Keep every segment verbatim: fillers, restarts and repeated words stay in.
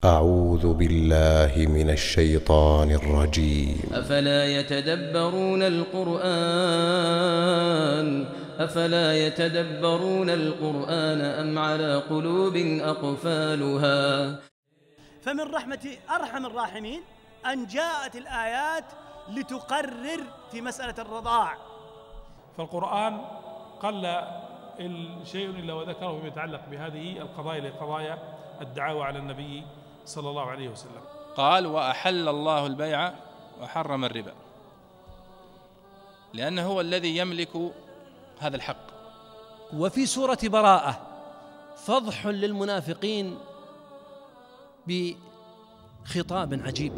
أعوذ بالله من الشيطان الرجيم. أفلا يتدبرون القرآن أفلا يتدبرون القرآن أم على قلوب أقفالها. فمن رحمة أرحم الراحمين أن جاءت الآيات لتقرر في مسألة الرضاع. فالقرآن قل شيء إلا وذكره فيما يتعلق بهذه القضايا لقضايا الدعاوى على النبي صلى الله عليه وسلم. قال: وأحل الله البيع وحرم الربا، لأنه هو الذي يملك هذا الحق. وفي سورة براءة فضح للمنافقين بخطاب عجيب.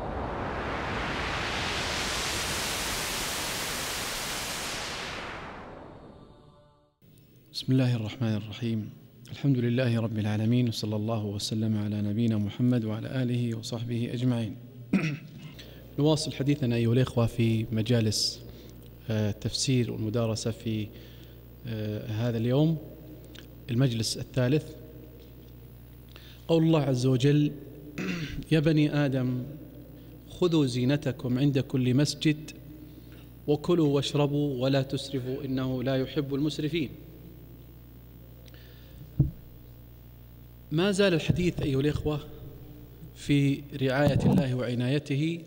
بسم الله الرحمن الرحيم. الحمد لله رب العالمين، وصلى الله وسلم على نبينا محمد وعلى آله وصحبه أجمعين. نواصل حديثنا أيها الإخوة في مجالس التفسير والمدارسة في هذا اليوم، المجلس الثالث. قول الله عز وجل: يا بني آدم خذوا زينتكم عند كل مسجد وكلوا واشربوا ولا تسرفوا إنه لا يحب المسرفين. ما زال الحديث أيها الإخوة في رعاية الله وعنايته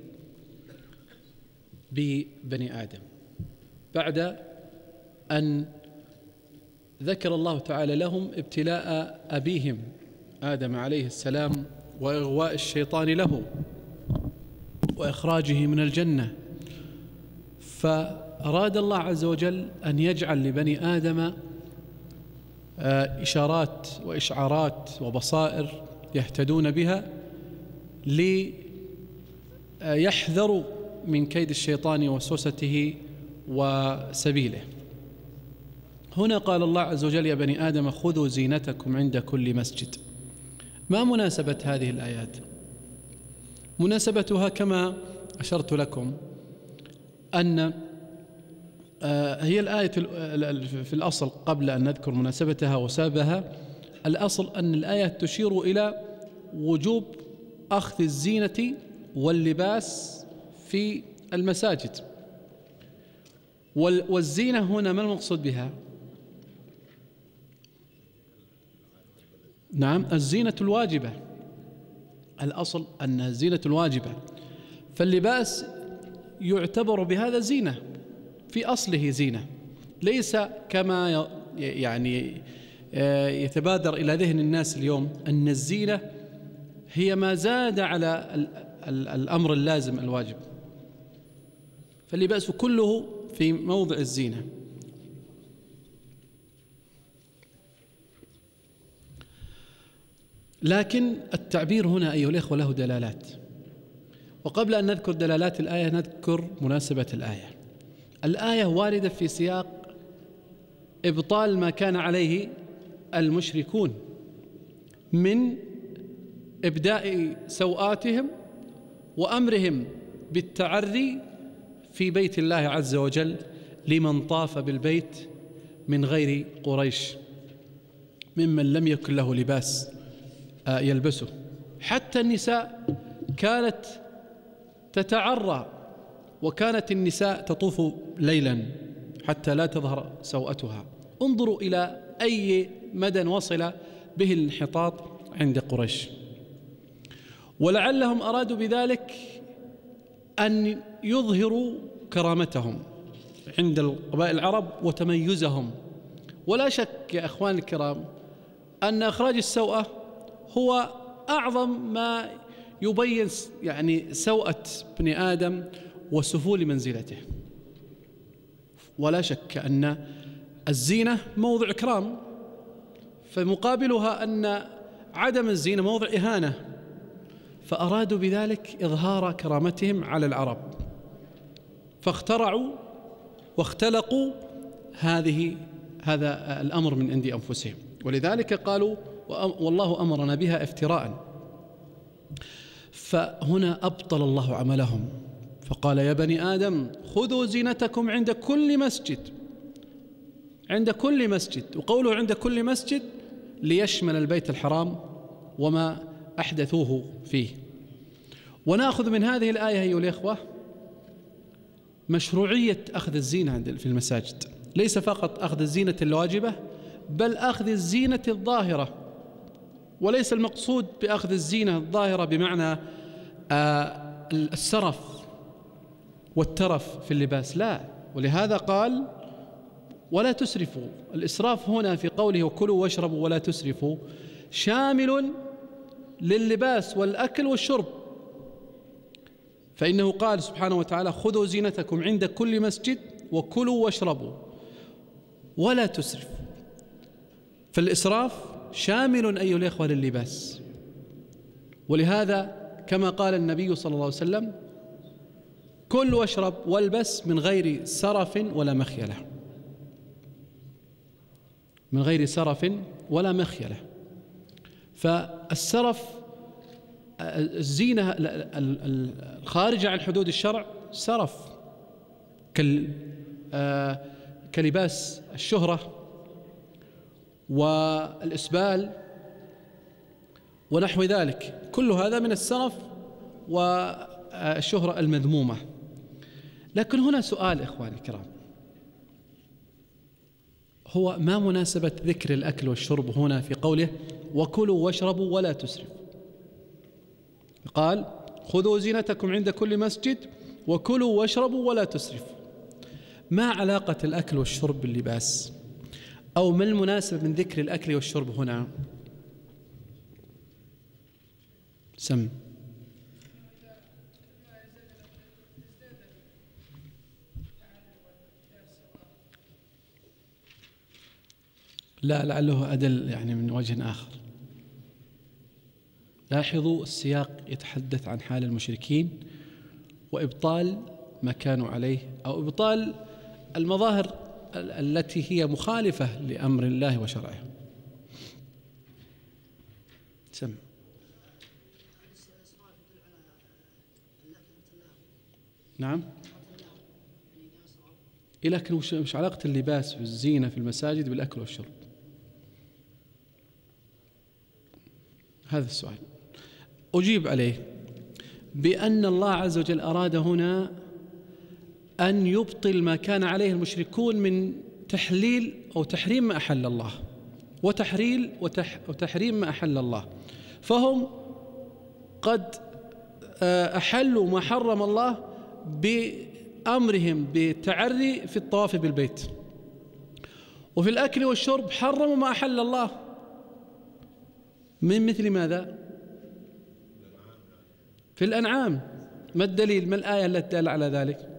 ببني آدم، بعد أن ذكر الله تعالى لهم ابتلاء أبيهم آدم عليه السلام وإغواء الشيطان له وإخراجه من الجنة. فأراد الله عز وجل أن يجعل لبني آدم إشارات وإشعارات وبصائر يهتدون بها ليحذروا من كيد الشيطان ووسوسته وسبيله. هنا قال الله عز وجل: يا بني آدم خذوا زينتكم عند كل مسجد. ما مناسبة هذه الآيات؟ مناسبتها كما أشرت لكم أن هي الآية في الأصل، قبل أن نذكر مناسبتها وسببها، الأصل أن الآية تشير إلى وجوب أخذ الزينة واللباس في المساجد. والزينة هنا ما المقصود بها؟ نعم، الزينة الواجبة. الأصل أن الزينة الواجبة، فاللباس يعتبر بهذا زينة، في أصله زينة، ليس كما يعني يتبادر إلى ذهن الناس اليوم أن الزينة هي ما زاد على الأمر اللازم الواجب. فاللباس كله في موضع الزينة. لكن التعبير هنا أيها الإخوة له دلالات، وقبل أن نذكر دلالات الآية نذكر مناسبة الآية. الآية واردة في سياق إبطال ما كان عليه المشركون من إبداء سوآتهم وأمرهم بالتعري في بيت الله عز وجل لمن طاف بالبيت من غير قريش، ممن لم يكن له لباس يلبسه. حتى النساء كانت تتعرى، وكانت النساء تطوف ليلا حتى لا تظهر سوءتها. انظروا إلى أي مدى وصل به الانحطاط عند قريش. ولعلهم أرادوا بذلك أن يظهروا كرامتهم عند القبائل العرب وتميزهم. ولا شك يا أخوان الكرام أن إخراج السوءة هو أعظم ما يبين يعني سوءة ابن آدم وسفول منزلته. ولا شك أن الزينة موضع إكرام، فمقابلها أن عدم الزينة موضع إهانة. فأرادوا بذلك إظهار كرامتهم على العرب، فاخترعوا واختلقوا هذه هذا الأمر من عند أنفسهم. ولذلك قالوا: والله أمرنا بها افتراء. فهنا أبطل الله عملهم، فقال: يا بني آدم خذوا زينتكم عند كل مسجد، عند كل مسجد. وقوله عند كل مسجد ليشمل البيت الحرام وما أحدثوه فيه. ونأخذ من هذه الآية أيها الإخوة مشروعية أخذ الزينة في المساجد، ليس فقط أخذ الزينة الواجبة بل أخذ الزينة الظاهرة، وليس المقصود بأخذ الزينة الظاهرة بمعنى السرف والترف في اللباس، لا. ولهذا قال ولا تسرفوا. الإسراف هنا في قوله وكلوا واشربوا ولا تسرفوا شامل لللباس والأكل والشرب، فإنه قال سبحانه وتعالى خذوا زينتكم عند كل مسجد وكلوا واشربوا ولا تسرفوا. فالإسراف شامل أيها الإخوة لللباس، ولهذا كما قال النبي صلى الله عليه وسلم كل واشرب والبس من غير سرف ولا مخيلة، من غير سرف ولا مخيلة. فالسرف الزينة الخارجة عن حدود الشرع سرف كلباس الشهرة والإسبال ونحو ذلك، كل هذا من السرف والشهرة المذمومة. لكن هنا سؤال إخواني الكرام، هو ما مناسبة ذكر الأكل والشرب هنا في قوله وكلوا واشربوا ولا تسرفوا؟ قال خذوا زينتكم عند كل مسجد وكلوا واشربوا ولا تسرفوا. ما علاقة الأكل والشرب باللباس؟ أو ما المناسبة من ذكر الأكل والشرب هنا؟ سم لا، لعله أدل يعني من وجه آخر. لاحظوا السياق يتحدث عن حال المشركين وإبطال ما كانوا عليه، أو إبطال المظاهر التي هي مخالفة لأمر الله وشرعه. سم نعم. لكن وش علاقة اللباس والزينة في المساجد بالأكل والشرب؟ هذا السؤال أجيب عليه بأن الله عز وجل أراد هنا أن يبطل ما كان عليه المشركون من تحليل أو تحريم ما أحل الله، وتحريل وتحريم ما أحل الله. فهم قد أحلوا ما حرم الله بأمرهم بالتعري في الطواف بالبيت، وفي الأكل والشرب حرموا ما أحل الله من مثل ماذا؟ في الأنعام. ما الدليل؟ ما الآية التي تدل على ذلك؟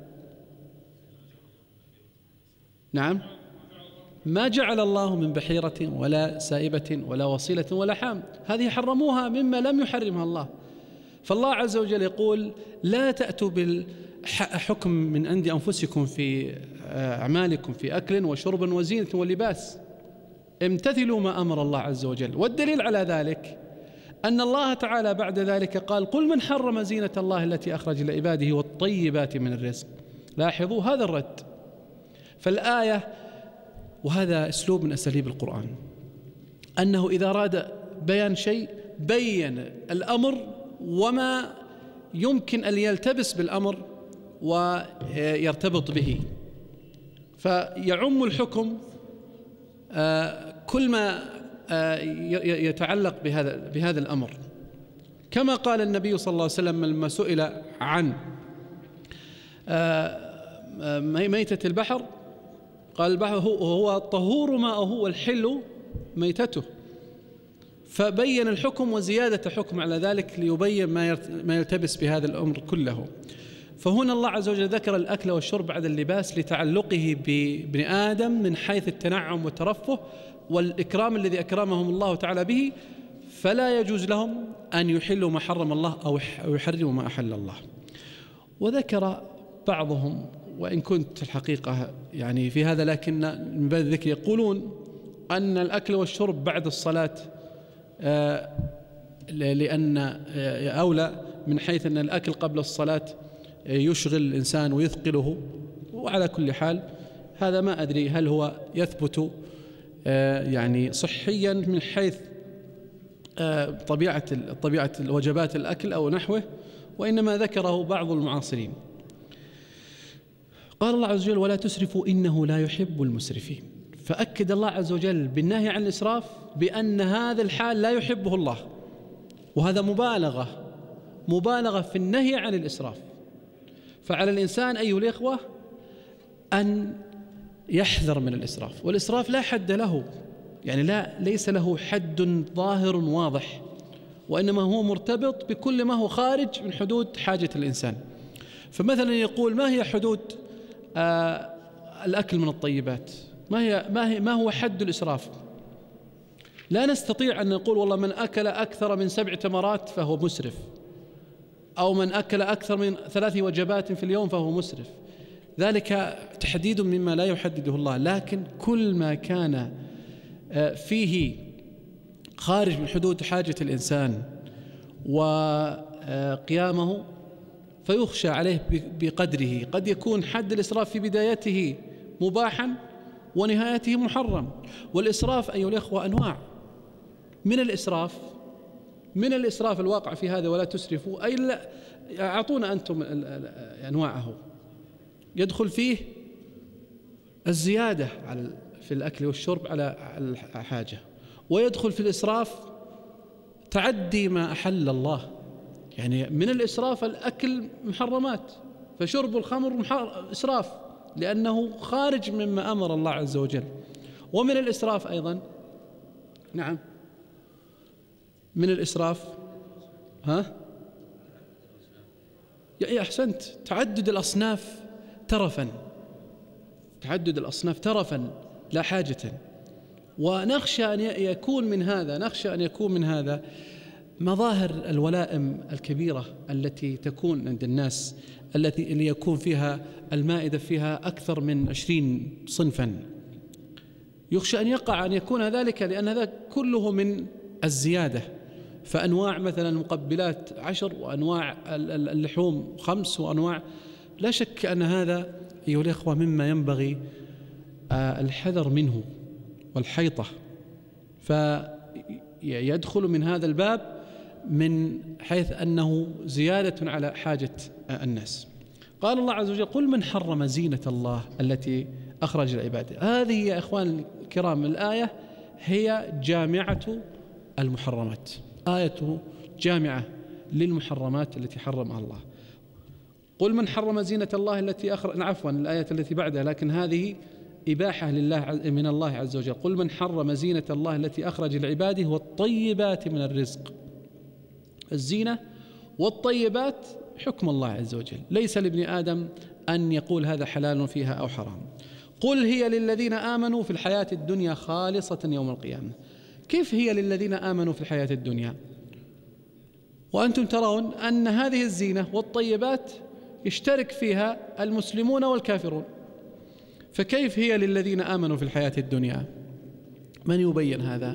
نعم، ما جعل الله من بحيرة ولا سائبة ولا وصيلة ولا حام، هذه حرموها مما لم يحرمها الله. فالله عز وجل يقول لا تأتوا بالحكم من عند أنفسكم في أعمالكم في أكل وشرب وزينة ولباس، امتثلوا ما أمر الله عز وجل. والدليل على ذلك أن الله تعالى بعد ذلك قال قل من حرم زينة الله التي أخرج لعباده والطيبات من الرزق. لاحظوا هذا الرد. فالآية، وهذا أسلوب من أساليب القرآن، أنه إذا أراد بيان شيء بين الأمر وما يمكن أن يلتبس بالأمر ويرتبط به، فيعم الحكم كل ما يتعلق بهذا بهذا الأمر. كما قال النبي صلى الله عليه وسلم لما سئل عن ميتة البحر قال البحر هو الطهور ماؤه والحل ميتته، فبين الحكم وزيادة حكم على ذلك ليبين ما يلتبس بهذا الأمر كله. فهنا الله عز وجل ذكر الأكل والشرب بعد اللباس لتعلقه بابن آدم من حيث التنعم والترفه والإكرام الذي أكرمهم الله تعالى به، فلا يجوز لهم أن يحلوا ما حرم الله أو يحرموا ما أحل الله. وذكر بعضهم، وإن كنت الحقيقة يعني في هذا لكن من باب الذكر، يقولون أن الأكل والشرب بعد الصلاة لأن أولى من حيث أن الأكل قبل الصلاة يشغل الإنسان ويثقله. وعلى كل حال هذا ما أدري هل هو يثبت يعني صحيا من حيث طبيعة طبيعة وجبات الأكل أو نحوه، وإنما ذكره بعض المعاصرين. قال الله عز وجل: ولا تسرفوا إنه لا يحب المسرفين. فأكد الله عز وجل بالنهي عن الإسراف بأن هذا الحال لا يحبه الله، وهذا مبالغة مبالغة في النهي عن الإسراف. فعلى الإنسان أيها الإخوة أن يحذر من الإسراف، والإسراف لا حد له، يعني لا ليس له حد ظاهر واضح، وإنما هو مرتبط بكل ما هو خارج من حدود حاجة الإنسان. فمثلا يقول: ما هي حدود آه الأكل من الطيبات؟ ما هي ما هي ما هو حد الإسراف؟ لا نستطيع أن نقول والله من أكل أكثر من سبع تمرات فهو مسرف، أو من أكل أكثر من ثلاث وجبات في اليوم فهو مسرف. ذلك تحديد مما لا يحدده الله، لكن كل ما كان فيه خارج من حدود حاجة الإنسان وقيامه فيخشى عليه بقدره. قد يكون حد الإسراف في بدايته مباحا ونهايته محرم. والإسراف أيها الأخوة أنواع. من الإسراف من الإسراف الواقع في هذا ولا تسرفوا، أي لا أعطونا أنتم أنواعه. يدخل فيه الزيادة على في الأكل والشرب على الحاجة، ويدخل في الإسراف تعدي ما أحل الله. يعني من الإسراف الأكل محرمات، فشرب الخمر إسراف لأنه خارج مما أمر الله عز وجل. ومن الإسراف أيضا نعم من الإسراف ها يا أحسنت تعدد الأصناف ترفا تعدد الأصناف ترفا لا حاجة. ونخشى أن يكون من هذا نخشى أن يكون من هذا مظاهر الولائم الكبيرة التي تكون عند الناس، التي اللي يكون فيها المائدة فيها أكثر من عشرين صنفا. يخشى أن يقع أن يكون ذلك، لأن هذا كله من الزيادة. فأنواع مثلا المقبلات عشر، وأنواع اللحوم خمس، وأنواع، لا شك أن هذا أيها الأخوة مما ينبغي الحذر منه والحيطة. فيدخل من هذا الباب من حيث أنه زيادة على حاجة الناس. قال الله عز وجل: قل من حرم زينة الله التي أخرج العباد. هذه يا إخوان الكرام الآية هي جامعة المحرمات، آية جامعة للمحرمات التي حرمها الله. قل من حرم زينة الله التي أخرج، عفوا الآية التي بعدها، لكن هذه إباحة لله من الله عز وجل. قل من حرم زينة الله التي أخرج لعباده والطيبات من الرزق. الزينة والطيبات حكم الله عز وجل، ليس لابن آدم أن يقول هذا حلال فيها أو حرام. قل هي للذين آمنوا في الحياة الدنيا خالصة يوم القيامة. كيف هي للذين آمنوا في الحياة الدنيا وأنتم ترون أن هذه الزينة والطيبات يشترك فيها المسلمون والكافرون؟ فكيف هي للذين آمنوا في الحياة الدنيا؟ من يبين هذا؟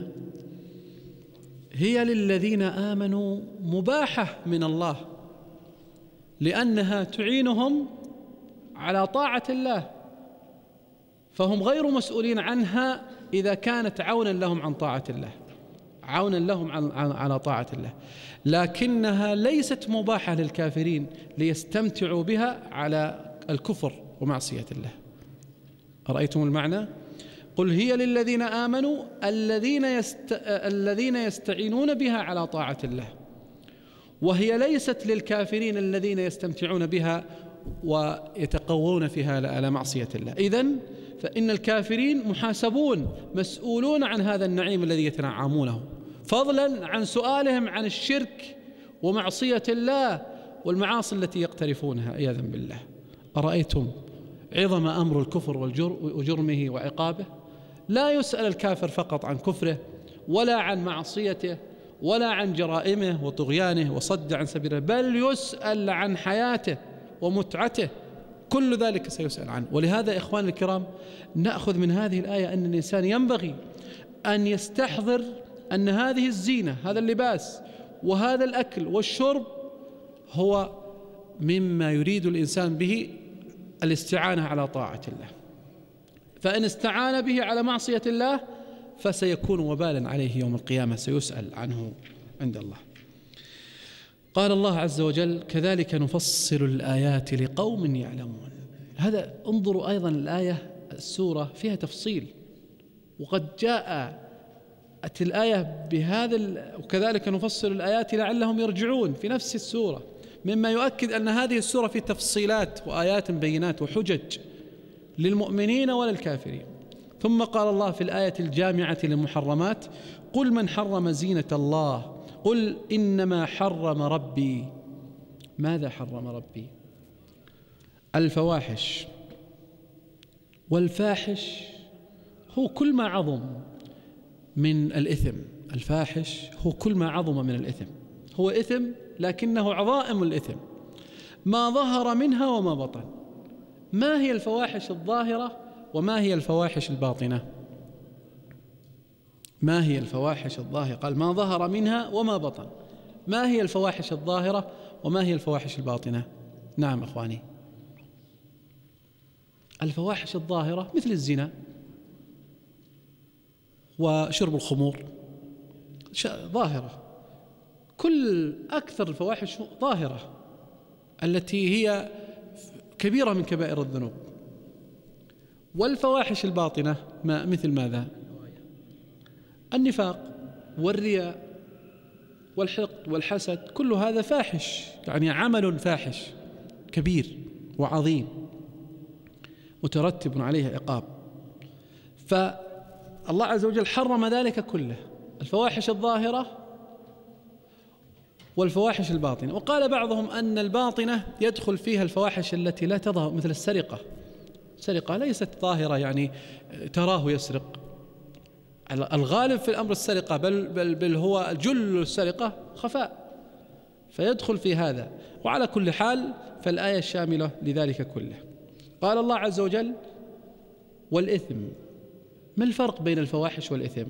هي للذين آمنوا مباحة من الله، لأنها تعينهم على طاعة الله، فهم غير مسؤولين عنها إذا كانت عونا لهم عن طاعة الله، عونا لهم على طاعة الله. لكنها ليست مباحة للكافرين ليستمتعوا بها على الكفر ومعصية الله. أرأيتم المعنى؟ قل هي للذين آمنوا الذين يست... الذين يستعينون بها على طاعة الله، وهي ليست للكافرين الذين يستمتعون بها ويتقوون فيها على معصية الله. إذن فإن الكافرين محاسبون مسؤولون عن هذا النعيم الذي يتنعمونه، فضلا عن سؤالهم عن الشرك ومعصية الله والمعاصي التي يقترفونها عياذا بالله. أرأيتم عظم أمر الكفر وجرمه وعقابه؟ لا يسأل الكافر فقط عن كفره ولا عن معصيته ولا عن جرائمه وطغيانه وصد عن سبيله، بل يسأل عن حياته ومتعته، كل ذلك سيسأل عنه. ولهذا إخواني الكرام نأخذ من هذه الآية أن الإنسان ينبغي أن يستحضر أن هذه الزينة، هذا اللباس وهذا الأكل والشرب، هو مما يريد الإنسان به الاستعانة على طاعة الله. فإن استعان به على معصية الله فسيكون وبالا عليه يوم القيامة، سيسأل عنه عند الله. قال الله عز وجل: كذلك نفصل الآيات لقوم يعلمون. هذا انظروا أيضا الآية السورة فيها تفصيل، وقد جاءت الآية بهذا وكذلك نفصل الآيات لعلهم يرجعون في نفس السورة، مما يؤكد أن هذه السورة في تفصيلات وآيات بينات وحجج للمؤمنين وللكافرين. ثم قال الله في الآية الجامعة للمحرمات: قل من حرم زينة الله قل إنما حرم ربي. ماذا حرم ربي؟ الفواحش، والفاحش هو كل ما عظم من الإثم. الفاحش هو كل ما عظم من الإثم، هو إثم لكنه عظائم الإثم، ما ظهر منها وما بطن. ما هي الفواحش الظاهرة وما هي الفواحش الباطنة؟ ما هي الفواحش الظاهرة؟ قال ما ظهر منها وما بطن. ما هي الفواحش الظاهرة وما هي الفواحش الباطنة؟ نعم أخواني، الفواحش الظاهرة مثل الزنا وشرب الخمور ظاهرة، كل أكثر الفواحش ظاهرة التي هي كبيرة من كبائر الذنوب. والفواحش الباطنة ما مثل ماذا؟ النفاق والرياء والحقد والحسد، كل هذا فاحش، يعني عمل فاحش كبير وعظيم مترتب عليه عقاب. فالله عز وجل حرم ذلك كله، الفواحش الظاهرة والفواحش الباطنة. وقال بعضهم أن الباطنة يدخل فيها الفواحش التي لا تظهر، مثل السرقة. السرقة ليست ظاهرة يعني تراه يسرق، الغالب في الأمر السرقة، بل, بل, بل هو جل السرقة خفاء، فيدخل في هذا. وعلى كل حال فالآية الشاملة لذلك كله. قال الله عز وجل: والإثم. ما الفرق بين الفواحش والإثم؟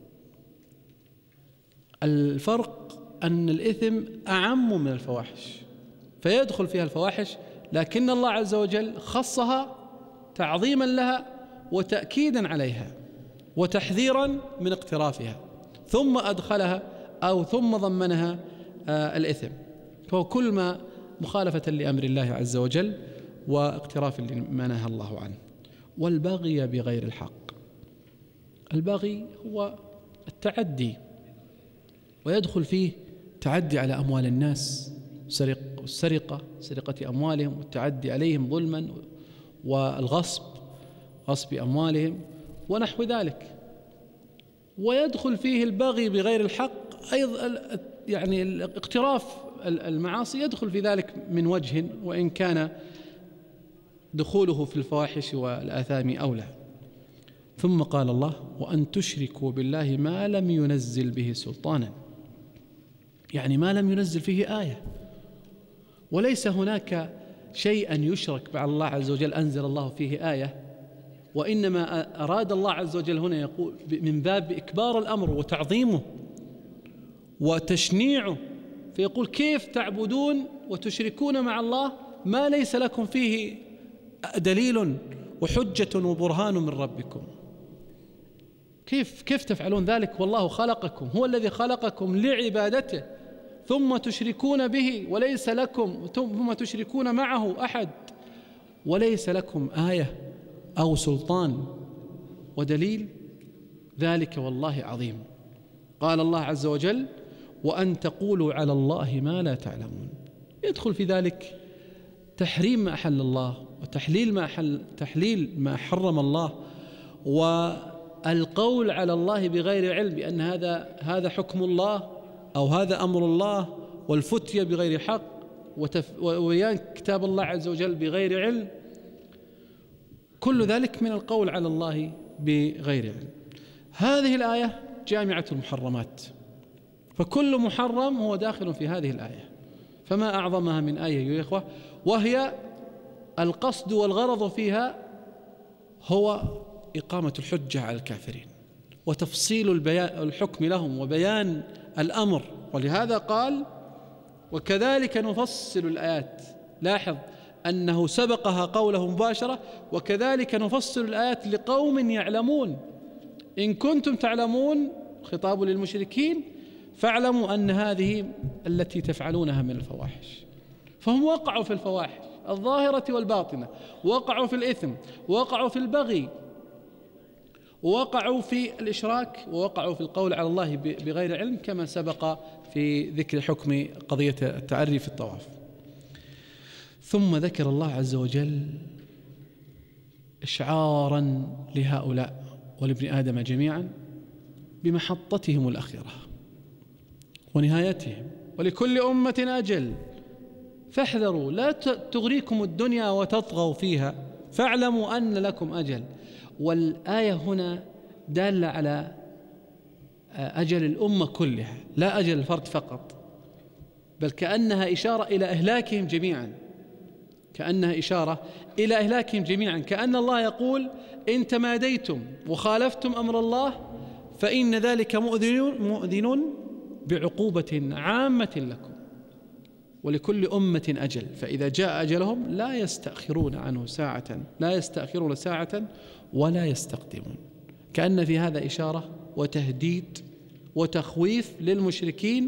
الفرق أن الإثم أعم من الفواحش، فيدخل فيها الفواحش، لكن الله عز وجل خصها تعظيما لها وتأكيدا عليها وتحذيرا من اقترافها، ثم أدخلها أو ثم ضمنها آه الإثم، فهو كل ما مخالفة لأمر الله عز وجل واقتراف لما نهى الله عنه. والبغي بغير الحق. البغي هو التعدي، ويدخل فيه تعدي على أموال الناس، سرق السرقة سرقة أموالهم والتعدي عليهم ظلما، والغصب غصب أموالهم ونحو ذلك. ويدخل فيه البغي بغير الحق أيضا، يعني الاقتراف المعاصي يدخل في ذلك من وجه، وإن كان دخوله في الفواحش والآثام أولى. ثم قال الله: وأن تشركوا بالله ما لم ينزل به سلطانا، يعني ما لم ينزل فيه آية، وليس هناك شيئا يشرك مع الله عز وجل أنزل الله فيه آية، وإنما أراد الله عز وجل هنا يقول من باب إكبار الأمر وتعظيمه وتشنيعه، فيقول: كيف تعبدون وتشركون مع الله ما ليس لكم فيه دليل وحجة وبرهان من ربكم؟ كيف كيف تفعلون ذلك والله خلقكم، هو الذي خلقكم لعبادته، ثم تشركون به وليس لكم، ثم تشركون معه أحد وليس لكم آية أو سلطان ودليل؟ ذلك والله عظيم. قال الله عز وجل: وأن تقولوا على الله ما لا تعلمون. يدخل في ذلك تحريم ما أحل الله وتحليل ما أحل تحليل ما حرم الله، والقول على الله بغير علم بأن هذا هذا حكم الله أو هذا أمر الله، والفتية بغير حق، وبيان كتاب الله عز وجل بغير علم، كل ذلك من القول على الله بغير علم. هذه الآية جامعة المحرمات، فكل محرم هو داخل في هذه الآية، فما أعظمها من آية يا إخوة، وهي القصد والغرض فيها هو إقامة الحجة على الكافرين وتفصيل الحكم لهم وبيان الأمر. ولهذا قال: وكذلك نفصل الآيات. لاحظ أنه سبقها قوله مباشرة: وكذلك نفصل الآيات لقوم يعلمون. إن كنتم تعلمون، خطاب للمشركين، فاعلموا أن هذه التي تفعلونها من الفواحش. فهم وقعوا في الفواحش الظاهرة والباطنة، وقعوا في الإثم، وقعوا في البغي، ووقعوا في الإشراك، ووقعوا في القول على الله بغير علم، كما سبق في ذكر حكم قضية التعري في الطواف. ثم ذكر الله عز وجل إشعارا لهؤلاء ولابن آدم جميعا بمحطتهم الأخيرة ونهايتهم، ولكل أمة أجل فاحذروا لا تغريكم الدنيا وتطغوا فيها فاعلموا أن لكم أجل. والآية هنا دالة على أجل الأمة كلها، لا أجل الفرد فقط، بل كأنها إشارة إلى إهلاكهم جميعا، كأنها إشارة إلى إهلاكهم جميعا، كأن الله يقول إن تماديتم وخالفتم أمر الله فإن ذلك مؤذن, مؤذن بعقوبة عامة لكم، ولكل أمة أجل، فإذا جاء أجلهم لا يستأخرون عنه ساعة، لا يستأخرون ساعة ولا يستقدمون. كأن في هذا إشارة وتهديد وتخويف للمشركين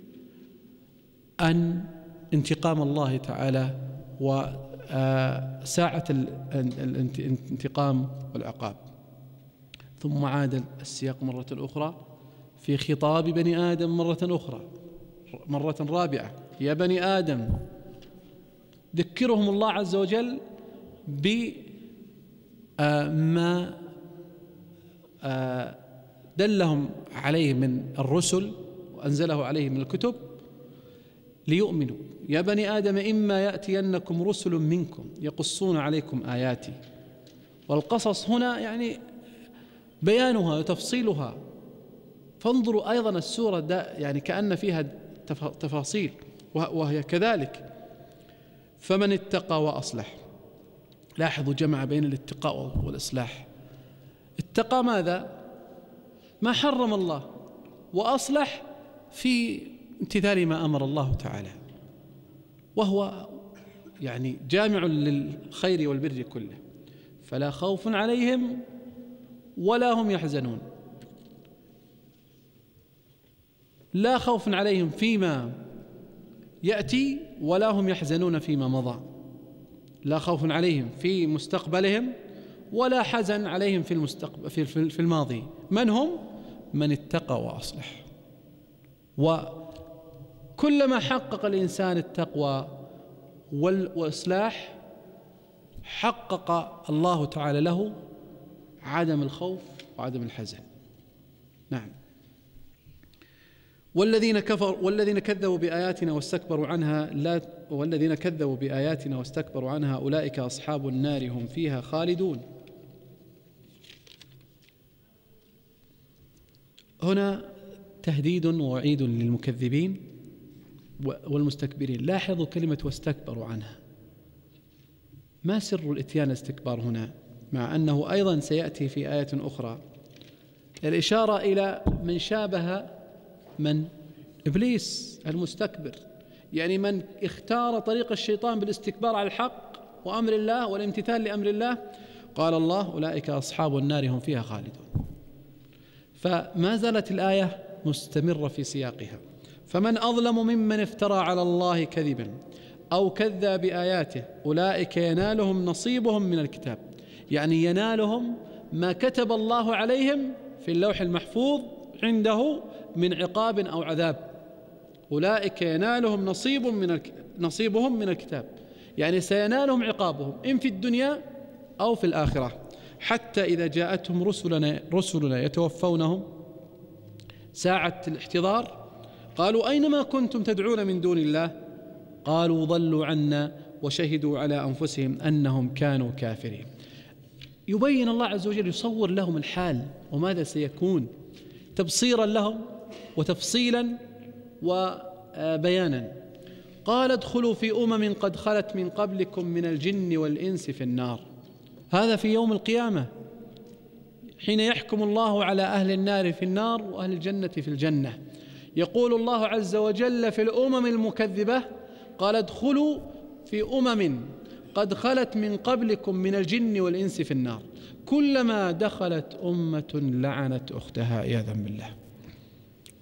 أن انتقام الله تعالى وساعة الانتقام والعقاب. ثم عاد السياق مرة أخرى في خطاب بني آدم مرة أخرى مرة رابعة: يا بني آدم، ذكرهم الله عز وجل بما دلهم عليه من الرسل وأنزله عليه من الكتب ليؤمنوا. يا بني آدم إما يأتينكم رسل منكم يقصون عليكم آياتي. والقصص هنا يعني بيانها وتفصيلها، فانظروا أيضا السورة يعني كأن فيها تفاصيل وهي كذلك. فمن اتقى وأصلح، لاحظوا جمع بين الاتقاء والإصلاح. اتقى ماذا؟ ما حرم الله، وأصلح في امتثال ما أمر الله تعالى، وهو يعني جامع للخير والبر كله. فلا خوف عليهم ولا هم يحزنون، لا خوف عليهم فيما يأتي ولا هم يحزنون فيما مضى، لا خوف عليهم في مستقبلهم ولا حزن عليهم في المستقبل في الماضي. من هم؟ من اتقى وأصلح. وكلما حقق الإنسان التقوى والإصلاح حقق الله تعالى له عدم الخوف وعدم الحزن. نعم. والذين كفروا والذين كذبوا بآياتنا واستكبروا عنها لا والذين كذبوا بآياتنا واستكبروا عنها أولئك أصحاب النار هم فيها خالدون. هنا تهديد ووعيد للمكذبين والمستكبرين. لاحظوا كلمة واستكبروا عنها، ما سر الاتيان الاستكبار هنا؟ مع أنه أيضا سيأتي في آية أخرى الإشارة إلى من شابه من إبليس المستكبر، يعني من اختار طريق الشيطان بالاستكبار على الحق وأمر الله والامتثال لأمر الله. قال الله أولئك أصحاب النار هم فيها خالدون. فما زالت الآية مستمرة في سياقها. فمن أظلم ممن افترى على الله كذبا أو كذب بآياته أولئك ينالهم نصيبهم من الكتاب، يعني ينالهم ما كتب الله عليهم في اللوح المحفوظ عنده من عقاب أو عذاب. أولئك ينالهم نصيب من الك... نصيبهم من الكتاب، يعني سينالهم عقابهم إن في الدنيا أو في الآخرة. حتى إذا جاءتهم رسلنا رسلنا يتوفونهم ساعة الاحتضار قالوا أين ما كنتم تدعون من دون الله؟ قالوا ضلوا عنا وشهدوا على أنفسهم أنهم كانوا كافرين. يبين الله عز وجل، يصور لهم الحال وماذا سيكون، تبصيرا لهم وتفصيلا وبيانا. قال ادخلوا في أمم قد خلت من قبلكم من الجن والإنس في النار. هذا في يوم القيامة حين يحكم الله على أهل النار في النار وأهل الجنة في الجنة. يقول الله عز وجل في الأمم المكذبة قال ادخلوا في أمم قد خلت من قبلكم من الجن والإنس في النار كلما دخلت أمة لعنت أختها عياذا بالله.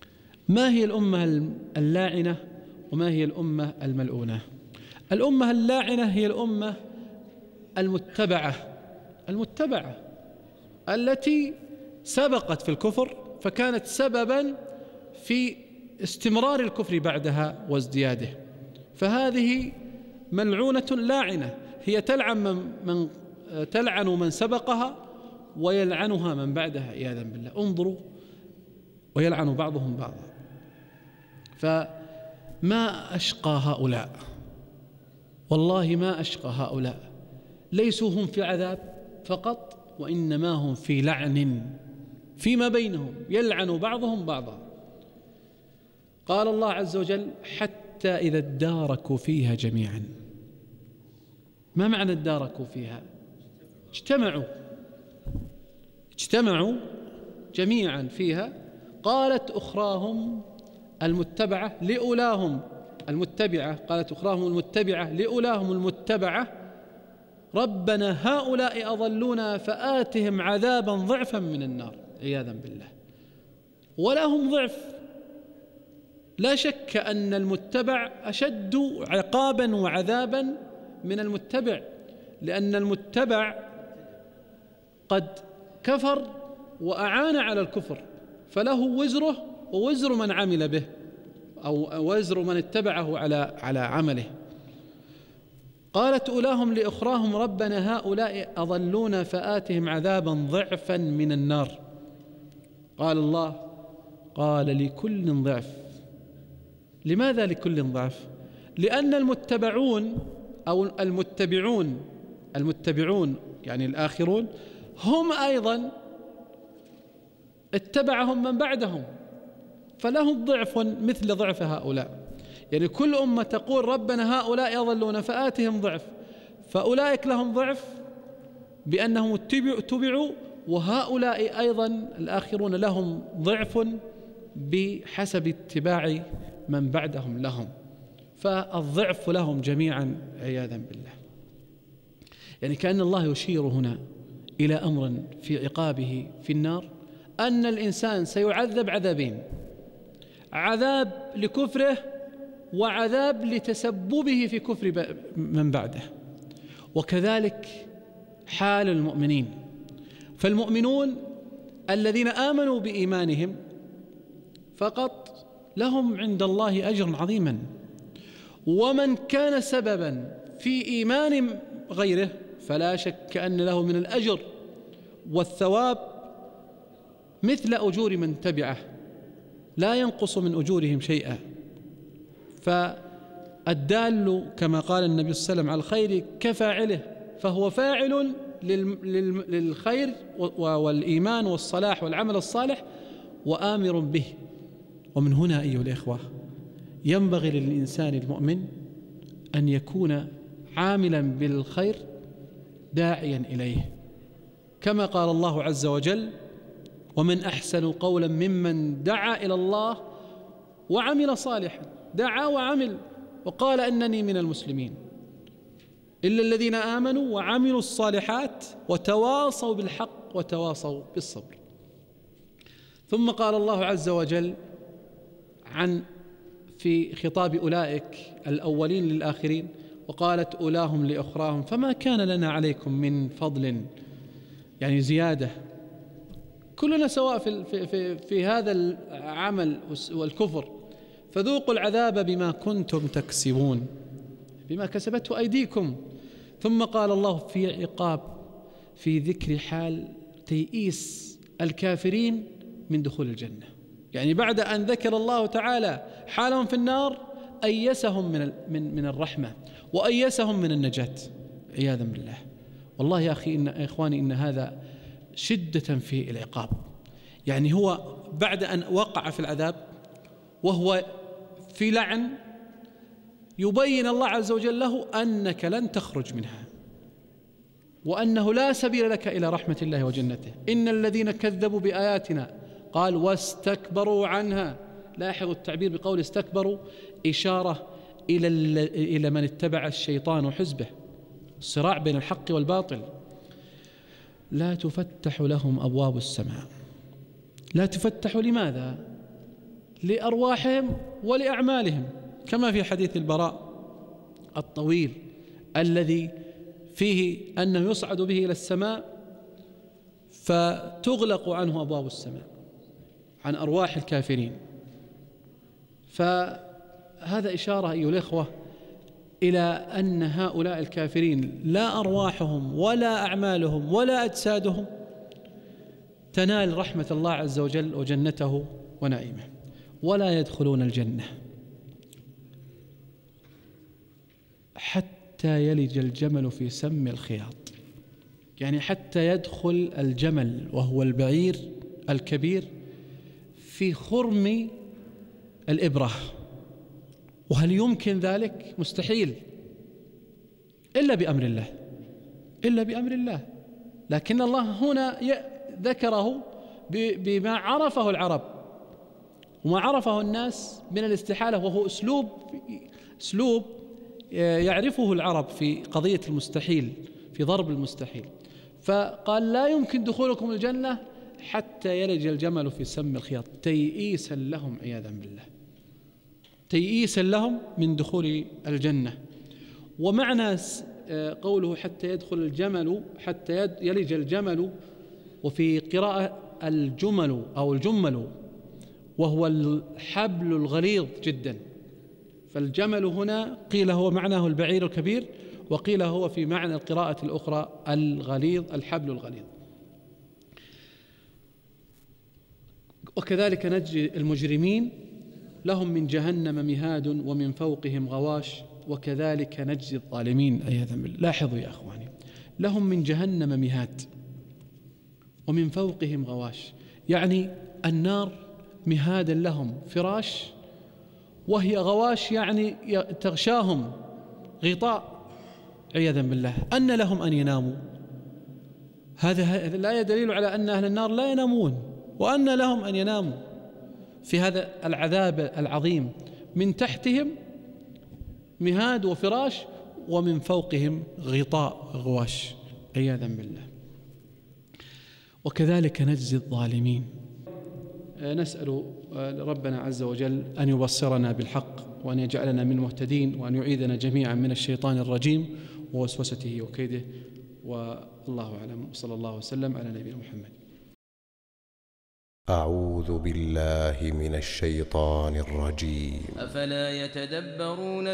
ما هي الأمة اللاعنة وما هي الأمة الملعونة؟ الأمة اللاعنة هي الأمة المتبعة المتبعة التي سبقت في الكفر فكانت سببا في استمرار الكفر بعدها وازدياده، فهذه ملعونة لاعنة، هي تلعن من, من تلعن من سبقها ويلعنها من بعدها عياذا بالله. انظروا، ويلعن بعضهم بعضا. فما أشقى هؤلاء، والله ما أشقى هؤلاء، ليسوا هم في عذاب فقط وإنما هم في لعن فيما بينهم، يلعن بعضهم بعضا. قال الله عز وجل: حتى إذا اداركوا فيها جميعا. ما معنى اداركوا فيها؟ اجتمعوا اجتمعوا جميعا فيها. قالت أخراهم المتبعة لأولاهم المتبعة قالت أخراهم المتبعة لأولاهم المتبعة: ربنا هؤلاء أضلونا فآتهم عذابا ضعفا من النار عياذا بالله. ولهم ضعف، لا شك أن المتبع أشد عقابا وعذابا من المتبع، لأن المتبع قد كفر وأعان على الكفر، فله وزره ووزر من عمل به، أو وزر من اتبعه على على عمله. قالت أولاهم لأخراهم: ربنا هؤلاء أضلونا فآتهم عذابا ضعفا من النار. قال الله: قال لكل ضعف. لماذا لكل ضعف؟ لأن المتبعون أو المتبعون المتبعون يعني الآخرون هم أيضا اتبعهم من بعدهم، فلهم ضعف مثل ضعف هؤلاء. يعني كل أمة تقول ربنا هؤلاء يضلون فآتهم ضعف، فأولئك لهم ضعف بأنهم اتبعوا، وهؤلاء أيضا الآخرون لهم ضعف بحسب اتباع من بعدهم لهم، فالضعف لهم جميعا عياذا بالله. يعني كأن الله يشير هنا إلى أمر في عقابه في النار، أن الإنسان سيعذب عذابين: عذاب لكفره وعذاب لتسببه في كفر من بعده. وكذلك حال المؤمنين، فالمؤمنون الذين آمنوا بإيمانهم فقط لهم عند الله أجر عظيما، ومن كان سببا في إيمان غيره فلا شك أن له من الأجر والثواب مثل أجور من تبعه، لا ينقص من أجورهم شيئا. فالدال كما قال النبي صلى الله عليه وسلم على الخير كفاعله، فهو فاعل للخير والإيمان والصلاح والعمل الصالح وآمر به. ومن هنا أيها الإخوة ينبغي للإنسان المؤمن أن يكون عاملا بالخير داعيا إليه، كما قال الله عز وجل: ومن أحسن قولا ممن دعا إلى الله وعمل صالحا. دعا وعمل وقال إنني من المسلمين، إلا الذين آمنوا وعملوا الصالحات وتواصوا بالحق وتواصوا بالصبر. ثم قال الله عز وجل عن في خطاب أولئك الأولين للآخرين: وقالت أولاهم لأخراهم فما كان لنا عليكم من فضل، يعني زيادة، كلنا سواء في, في, في, في هذا العمل والكفر، فذوقوا العذاب بما كنتم تكسبون، بما كسبته أيديكم. ثم قال الله في عقاب في ذكر حال تيئيس الكافرين من دخول الجنة، يعني بعد أن ذكر الله تعالى حالهم في النار أيسهم من من من الرحمة وأيسهم من النجاة عياذا بالله. والله يا أخي إن إخواني إن هذا شدة في العقاب، يعني هو بعد أن وقع في العذاب وهو في لعن يبين الله عز وجل له أنك لن تخرج منها، وأنه لا سبيل لك إلى رحمة الله وجنته. إن الذين كذبوا بآياتنا قال واستكبروا عنها. لاحظوا التعبير بقول استكبروا إشارة إلى إلى من اتبع الشيطان وحزبه، الصراع بين الحق والباطل. لا تفتح لهم أبواب السماء. لا تفتح لماذا؟ لأرواحهم ولأعمالهم، كما في حديث البراء الطويل الذي فيه أنه يصعد به إلى السماء فتغلق عنه أبواب السماء عن أرواح الكافرين. فهذا إشارة أيها الإخوة إلى أن هؤلاء الكافرين لا أرواحهم ولا أعمالهم ولا أجسادهم تنال رحمة الله عز وجل وجنته ونعيمه، ولا يدخلون الجنة حتى يلج الجمل في سم الخياط، يعني حتى يدخل الجمل وهو البعير الكبير في خرم الإبرة. وهل يمكن ذلك؟ مستحيل، إلا بأمر الله، إلا بأمر الله. لكن الله هنا ذكره بما عرفه العرب وما عرفه الناس من الاستحالة، وهو أسلوب أسلوب يعرفه العرب في قضية المستحيل، في ضرب المستحيل. فقال لا يمكن دخولكم الجنة حتى يلج الجمل في سم الخياط، تيئيسا لهم عياذا بالله، تيئيسا لهم من دخول الجنة. ومعنى قوله حتى يدخل الجمل، حتى يلج الجمل، وفي قراءة الجمل أو الجمل، وهو الحبل الغليظ جدا. فالجمل هنا قيل هو معناه البعير الكبير، وقيل هو في معنى القراءة الأخرى الغليظ، الحبل الغليظ. وكذلك نجزي المجرمين، لهم من جهنم مهاد ومن فوقهم غواش وكذلك نجزي الظالمين عياذا بالله. لاحظوا يا أخواني، لهم من جهنم مهاد ومن فوقهم غواش، يعني النار مهادا لهم فراش، وهي غواش يعني تغشاهم غطاء عياذا بالله. أن لهم أن يناموا؟ هذا لا يدليل على أن أهل النار لا ينامون، وأن لهم أن يناموا في هذا العذاب العظيم. من تحتهم مهاد وفراش، ومن فوقهم غطاء غواش عياذا بالله. وكذلك نجزي الظالمين. نسأل ربنا عز وجل أن يبصرنا بالحق، وأن يجعلنا من المهتدين، وأن يعيذنا جميعا من الشيطان الرجيم ووسوسته وكيده. والله أعلم، وصلى الله وسلم على نبينا محمد. أعوذ بالله من الشيطان الرجيم. أفلا يتدبرون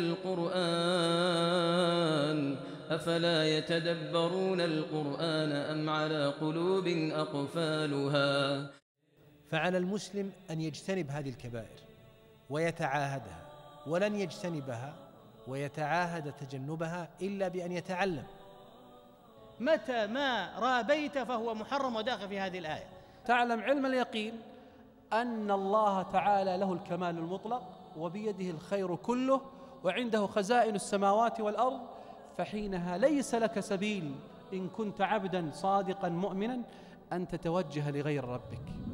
القرآن أفلا يتدبرون القرآن أم على قلوب أقفالها. فعلى المسلم أن يجتنب هذه الكبائر ويتعاهدها، ولن يجتنبها ويتعاهد تجنبها إلا بأن يتعلم. متى ما رابيت فهو محرم وداخل في هذه الآية. تعلم علم اليقين أن الله تعالى له الكمال المطلق، وبيده الخير كله، وعنده خزائن السماوات والأرض. فحينها ليس لك سبيل إن كنت عبدا صادقا مؤمنا أن تتوجه لغير ربك.